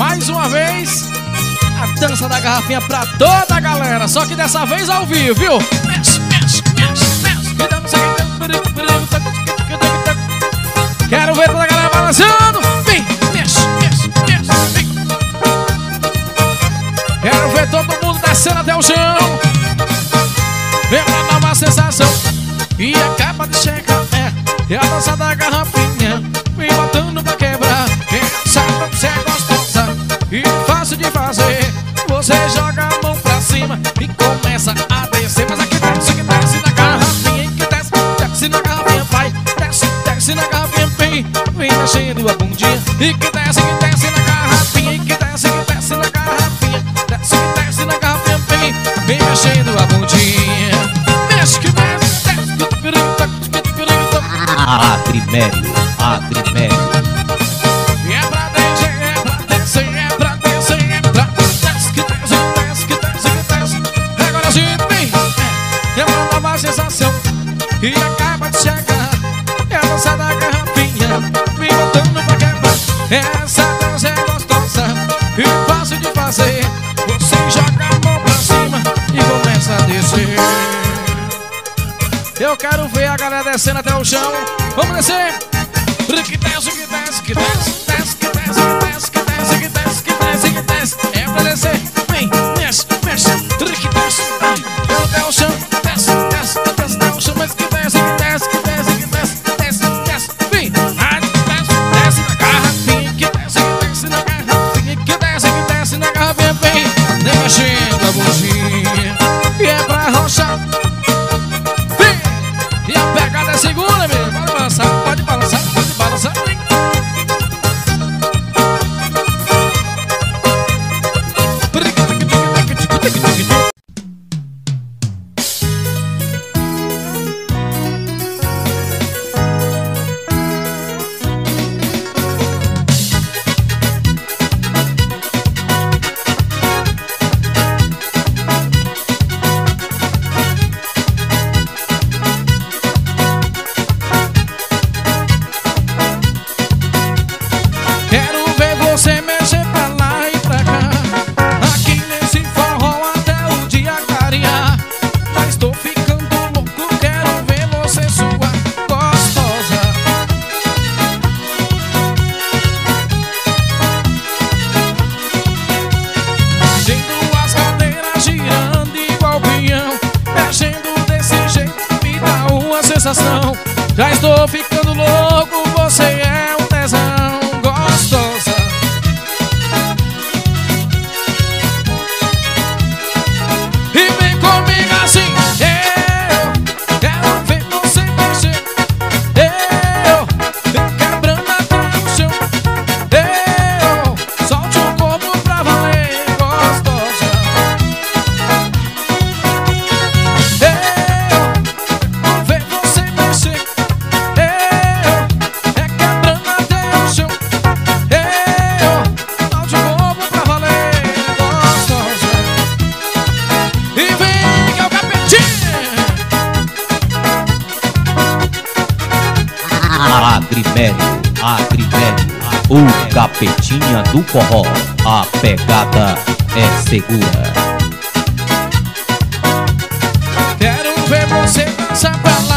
mais uma vez a dança da garrafinha pra toda a galera. Só que dessa vez ao vivo, viu? Mexe, mexe, mexe, mexe. Quero ver toda a galera balançando. Vem, mexe, mexe, mexe, vem. Quero ver todo mundo descendo até o chão. Vem uma nova sensação. E acaba de chegar, é a dança da garrafinha. Vem botando pra quebrar. Quem sabe você é gostosa e fácil de fazer. Você joga a mão pra cima e começa a descer. Mas aqui desce, que desce na garrafinha. Que desce, desce na garrafinha, vai. Desce, desce na garrafinha, vem. Vem mexendo a bundinha. E que desce na garrafinha. E que desce na garrafinha. Desce, desce na garrafinha, vem. Vem mexendo a bundinha. Mexe que desce. Adrimério, Adrimério. É pra descer, é pra descer, é pra descer, é pra desce, que desce, desce, que desce, que desce. Agora sim, vem. É uma nova sensação e acaba de chegar. É a dança da garrafinha, vem botando pra quebrar. Essa dança é gostosa e fácil de fazer. Você joga a mão pra cima e começa a descer. Eu quero ver a galera descendo até o chão. Vamos descer. Que desce, que desce, que desce, desce, que desce, que desce, que desce, que desce, que desce, que desce. É pra descer. Vem, mexe, mexe. Que desce, até o chão. Desce, desce, desce até o chão. Mas que desce, que desce, que desce, que desce, desce, desce. Vem, desce, desce na garrafinha. Que desce na garrafinha. Que desce na garrafinha. Vem, mexendo a bundinha. E é pra rochar. E a pegada é segura, mesmo. Pode balançar, pode balançar, pode balançar. Quero ver você mexer pra lá e pra cá. Aqui nesse forró até o dia clarear. Já estou ficando louco, quero ver você suar gostosa. Mexendo as cadeiras, girando igual peão. Mexendo desse jeito, me dá uma sensação. Já estou ficando louco, você é um tesão. Gostosa. E vem comigo assim. Eu quero ver você mexer. Eu quebrando até o chão. Eu solte o corpo pra valer. Gostosa. Eu ver você mexer. Eu quebrando até o chão. Adrimério, Adrimério, o capetinha do forró. A pegada é segura. Quero ver você dançar pra lá.